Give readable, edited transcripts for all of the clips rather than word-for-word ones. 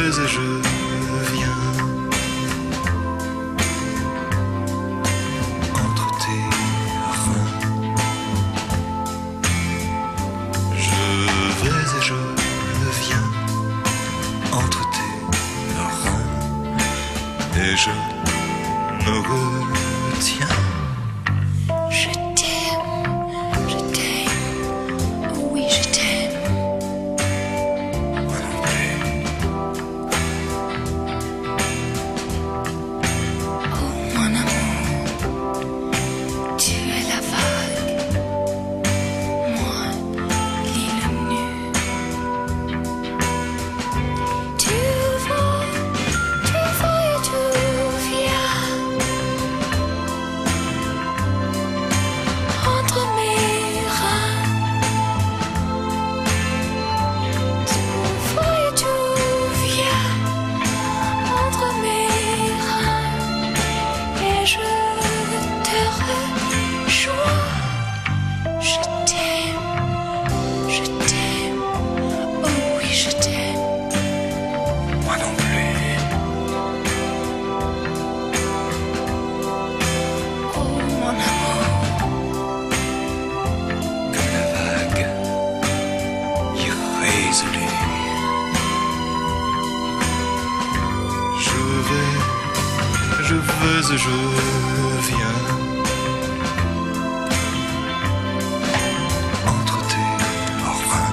vais et je viens entre tes reins. Je vais et je viens entre tes reins et je me retiens. Je t'aime, oh oui je t'aime. Moi non plus. Oh mon amour, tu es la vague, moi l'île nue. Tu vas et tu viens entre mes reins. Tu vas et tu viens entre mes reins. Et je te rejoins. Je t'aime, oh oui je t'aime. Moi non plus. Oh mon amour, Comme la vague irrésolue. Je vais et je viens entre tes reins.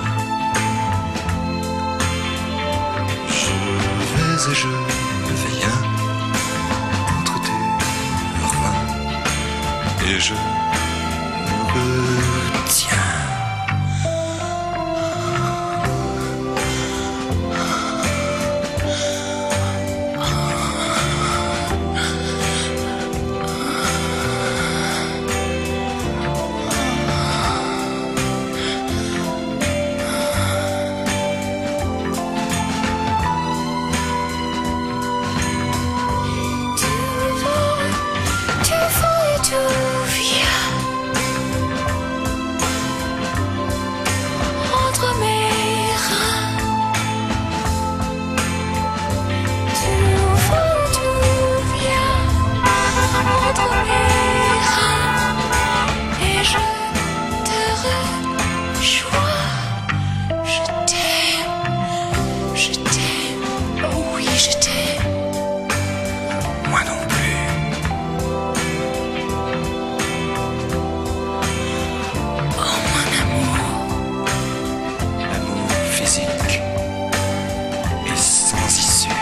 Je vais et je viens entre tes reins et je me retiens. tu vas et tu viens entre mes reins. Tu vas et tu viens entre mes reins. Et je te rejoins. Je t'aime, oh oui je t'aime. Moi non plus. Oh mon amour, L'amour physique est sans issue.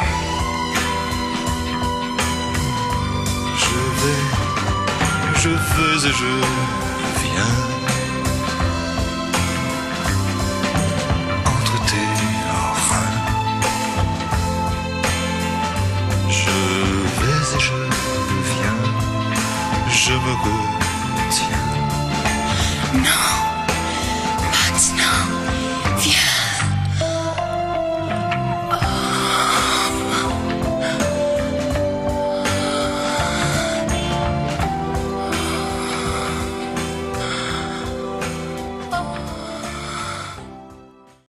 Je vais et je